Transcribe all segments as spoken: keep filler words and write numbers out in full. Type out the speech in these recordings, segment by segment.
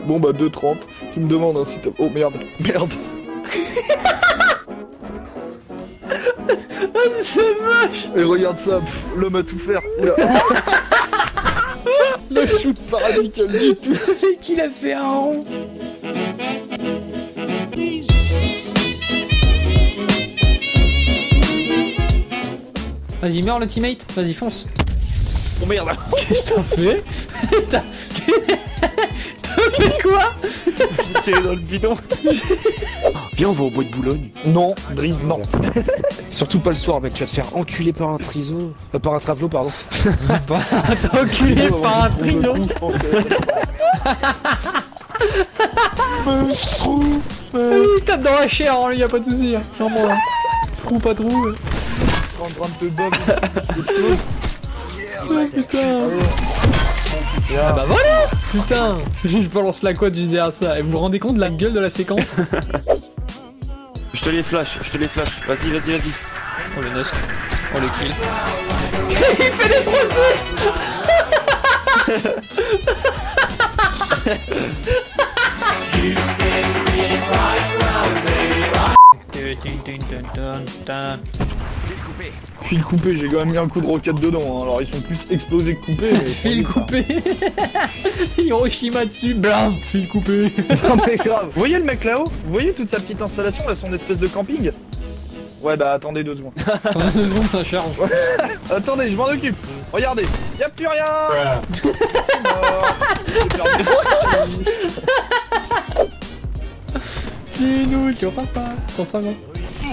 Bon bah deux trente. Tu me demandes hein, si t'as... Oh merde, merde. Ah, c'est moche. Et regarde ça, l'homme a tout faire. Oula. Le shoot pas radical du tout. C'est qu'il a fait un rond. Vas-y, meurs le teammate. Vas-y, fonce. Oh merde. Qu'est-ce que t'as fait? T'as fait quoi? J'ai tiré dans le bidon. Viens, on va au bois de Boulogne. Non, Driz, non. Surtout pas le soir, mec, tu vas te faire enculer par un triso. Euh, par un travelot, pardon. T'es enculé par un trison. Il tape dans la chair, hein, lui, y'a pas de soucis. Hein. Sans moi. Trou, pas trou. En train de te battre. Oh putain. Ah bah voilà. Putain. Je balance la quad juste derrière ça. Et vous vous rendez compte de la gueule de la séquence? Je te les flash, je te les flash. Vas-y, vas-y, vas-y. Oh le Nusk. Oh le kill. Il fait des trois six. Fil coupé, j'ai quand même mis un coup de roquette dedans, hein. Alors ils sont plus explosés que coupés. Mais Fil coupé. Hiroshima dessus, blam. Fil coupé. Non mais grave. Vous voyez le mec là-haut? Vous voyez toute sa petite installation là, son espèce de camping? Ouais bah attendez deux secondes. Attendez deux secondes, ça charge. Attendez, je m'en occupe. Regardez, y'a plus rien. Dis-nous, tu auras pas. T'en sens bon.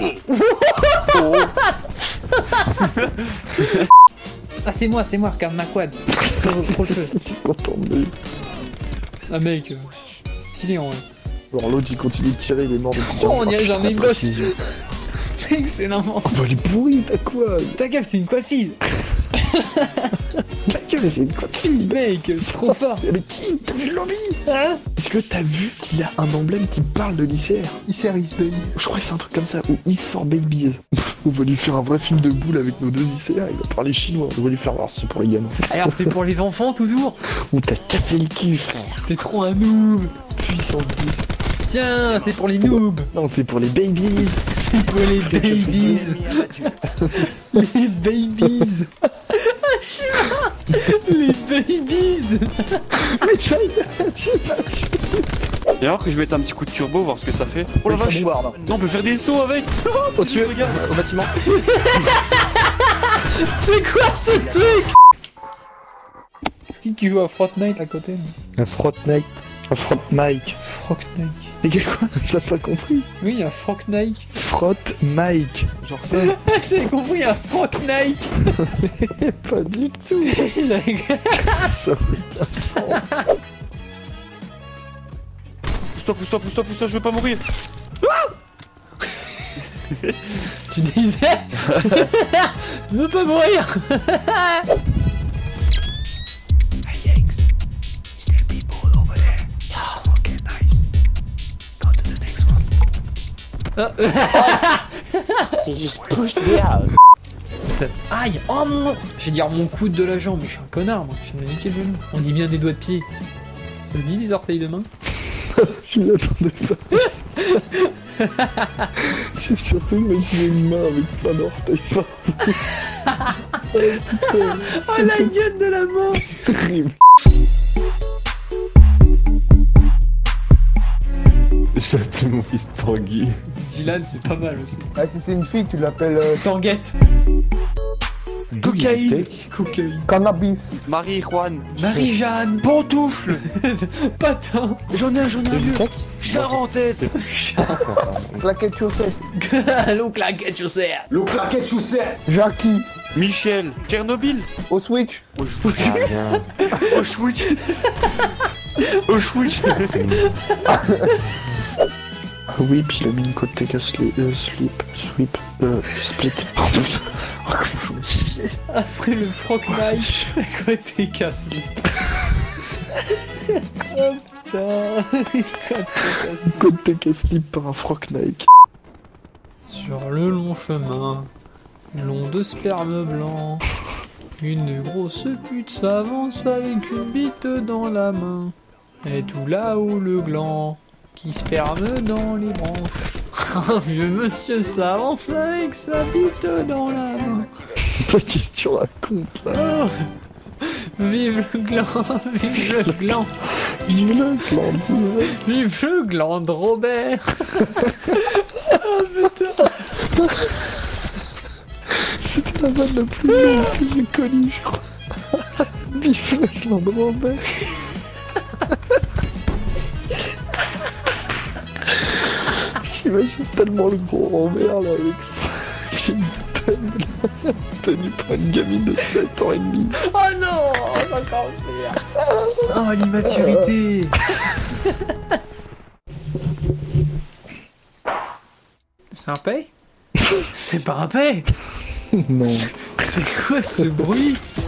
Ah c'est moi, c'est moi, regarde ma quad. Trop, trop le feu. Content de lui. Ah mec, euh, stylé en vrai. Alors l'autre il continue de tirer, il est mort depuis. Oh on dirait j'en ai une botte. précision. Mec c'est n'importe quoi. Oh bah elle est pourrie, t'as quoi? Ta gueule c'est une coiffille. Ta gueule, c'est une quoi de fille? Mec, c'est trop fort. Mais qui? T'as vu le lobby? Hein? Est-ce que t'as vu qu'il a un emblème qui parle de l'I C R? Il sert Is Baby. Je crois que c'est un truc comme ça, ou Is for Babies. On va lui faire un vrai film de boule avec nos deux I C R, il va parler chinois. On va lui faire voir si c'est pour les gamins. Alors c'est pour les enfants toujours. Ou t'as café le cul, frère. T'es trop un noob. Puissance dix. Tiens, t'es pour les noobs. Non, c'est pour les babies. C'est pour les babies. Les babies. Je suis mort. Les babies. Mais ça, j'ai pas tué. Et alors que je mette un petit coup de turbo, voir ce que ça fait. Oh la Mais ça vache. bombarde. Non, on peut faire des sauts avec. Au-dessus, regarde. au bâtiment. C'est quoi ce truc? Est-ce qu'il qui joue à Fortnite à côté? Un Fortnite. Un Fortnite. Fortnite. Mais quel quoi? T'as pas compris? Oui, il y a Fortnite. Frotte Mike. Genre ça. J'ai compris, il y a Fortnite. Pas du tout. Ça fait un sens. Pousse-toi, pousse-toi, pousse-toi, pousse-toi, je veux pas mourir. Tu disais? Je veux pas mourir. Ajax, is there people over there? Yeah, okay, nice. Go to the next one. He just pushed me out. Aïe! Oh mon... Je vais dire mon coude de la jambe, mais je suis un connard moi, je vais me niquer le genou. On dit bien des doigts de pied. Ça se dit des orteils de main? Je m'y attendais pas. J'ai surtout imaginé une main avec plein d'orteils partout. Oh, putain, Oh la gueule de la mort! terrible. J'ai appelé mon fils Tanguy. Dylan, c'est pas mal aussi. Ah, si c'est une fille, tu l'appelles euh, Tanguette. Cocaïne. Cocaïne. cannabis. Marie-Juan. Marie-Jeanne. Pantoufle. Patin. J'en ai un, j'en ai un vieux. Charentaise. Claquette chaussette. L'eau claquette chaussette. Le claquette chaussette. Jackie. Michel. Tchernobyl. Au switch. Auschwitz. Auschwitz. Auschwitz. Ah oui, puis il a mis une côte T K slip, euh, slip, sweep, euh, split. Oh putain, oh, comment je me chie. Après le Frog Oh, Night, c'est chiant. la côté cassé. Oh putain, il serait cassé. Une côte T K slip par un froc Nike. Sur le long chemin, long de sperme blanc, une grosse pute s'avance avec une bite dans la main. Et tout là où le gland qui se ferme dans les branches. Un vieux monsieur s'avance avec sa bite dans la main. La question raconte là. Oh, vive le gland, vive le gland, Vive le clan d'hiver. vive le gland de Robert. Oh putain. C'était la vanne la plus longue que j'ai connue, je crois. Vive le clan de Robert. J'imagine tellement le gros Robert là avec sa fille là, tenue par une gamine de sept ans et demi. Oh non, c'est encore pire. Oh l'immaturité. C'est un paix? C'est pas un paix. Non. C'est quoi ce bruit?